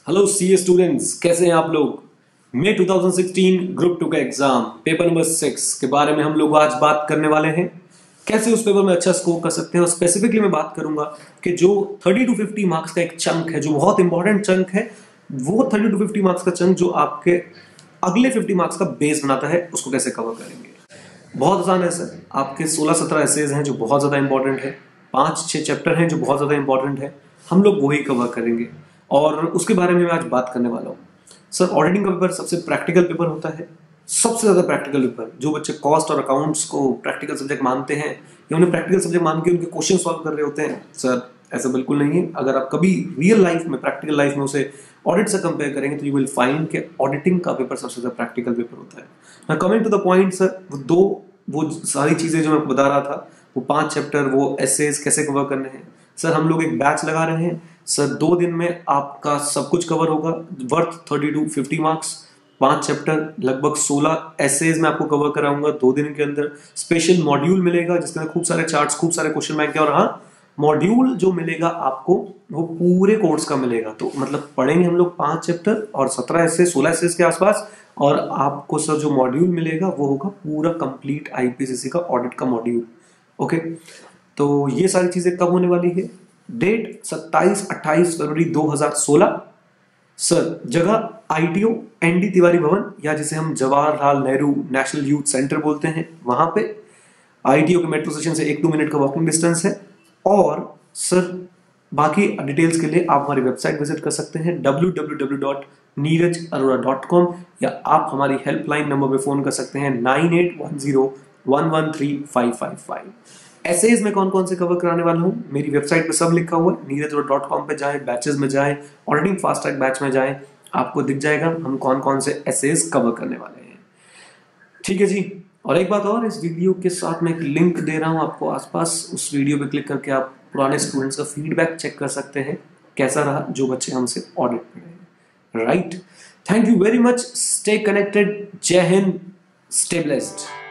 Hello CA students, कैसे हैं आप लोग। मई 2016 ग्रुप 2 का एग्जाम पेपर नंबर 6 के बारे में हम लोग आज बात करने वाले हैं। कैसे उस पेपर में अच्छा स्कोर कर सकते हैं और स्पेसिफिकली मैं बात करूंगा कि जो 30 टू 50 मार्क्स का एक चंक है, जो बहुत इंपॉर्टेंट चंक है, वो 30 टू 50 मार्क्स का चंक जो आपके अगले 50 मार्क्स का बेस बनाता है, उसको कैसे कवर करेंगे। बहुत आसान है सर। आपके 16-17 एसेज हैं जो बहुत ज़्यादा इंपॉर्टेंट है, 5-6 चैप्टर हैं जो बहुत ज़्यादा इंपॉर्टेंट है, हम लोग वही कवर करेंगे और उसके बारे में मैं आज बात करने वाला हूँ। सर, ऑडिटिंग का पेपर सबसे प्रैक्टिकल पेपर होता है, सबसे ज़्यादा प्रैक्टिकल पेपर। जो बच्चे कॉस्ट और अकाउंट्स को प्रैक्टिकल सब्जेक्ट मानते हैं या उन्हें प्रैक्टिकल सब्जेक्ट मान के उनके क्वेश्चन सॉल्व कर रहे होते हैं, सर ऐसा बिल्कुल नहीं है। अगर आप कभी रियल लाइफ में, प्रैक्टिकल लाइफ में उसे ऑडिट से कंपेयर करेंगे तो यू विल फाइंड कि ऑडिटिंग का पेपर सबसे ज़्यादा प्रैक्टिकल पेपर होता है। ना coming to the point sir, वो सारी चीज़ें जो मैं बता रहा था, वो 5 चैप्टर, वो एसेज कैसे कवर करने हैं। सर हम लोग एक बैच लगा रहे हैं सर, 2 दिन में आपका सब कुछ कवर होगा, वर्थ 30 टू 50 मार्क्स, 5 चैप्टर, लगभग 16 एसेज में आपको कवर कराऊंगा 2 दिन के अंदर। स्पेशल मॉड्यूल मिलेगा जिसके अंदर खूब सारे चार्ट्स, खूब सारे क्वेश्चन बैंक है, और हाँ, मॉड्यूल जो मिलेगा आपको वो पूरे कोर्स का मिलेगा। तो मतलब पढ़ेंगे हम लोग 5 चैप्टर और 17 एसेज, 16 एसेज के आसपास, और आपको सर जो मॉड्यूल मिलेगा वो होगा पूरा कंप्लीट आईपीसीसी का ऑडिट का मॉड्यूल। ओके, तो ये सारी चीजें कब होने वाली है। डेट 27-28 फरवरी 2016। सर जगह आईटीओ एनडी तिवारी भवन, या जिसे हम Jawaharlal Nehru national youth centre बोलते हैं, वहां पे। आईटीओ के मेट्रो स्टेशन से 1-2 मिनट का वॉकिंग डिस्टेंस है। और सर बाकी डिटेल्स के लिए आप हमारी वेबसाइट विजिट कर सकते हैं www.neerajarora.com, या आप हमारी हेल्पलाइन नंबर पे फोन कर सकते हैं 9810113555। एसेज में कौन कौन से कवर कराने वाला हूँ, मेरी वेबसाइट पे सब लिखा हुआ है। neerajarora.com पे जाए, बैचेस में जाए, ऑडिटिंग फास्ट ट्रैक बैच में जाए, आपको दिख जाएगा हम कौन कौन से एसेज कवर करने वाले हैं। ठीक है जी। और एक बात और, इस वीडियो के साथ मैं एक लिंक दे रहा हूं आपको आसपास, उस वीडियो पे क्लिक करके आप पुराने स्टूडेंट्स का फीडबैक चेक कर सकते हैं, कैसा रहा जो बच्चे हमसे ऑडिट में हैं। Right, thank you very much, stay connected, जय हिंद, स्टे ब्लेस्ड।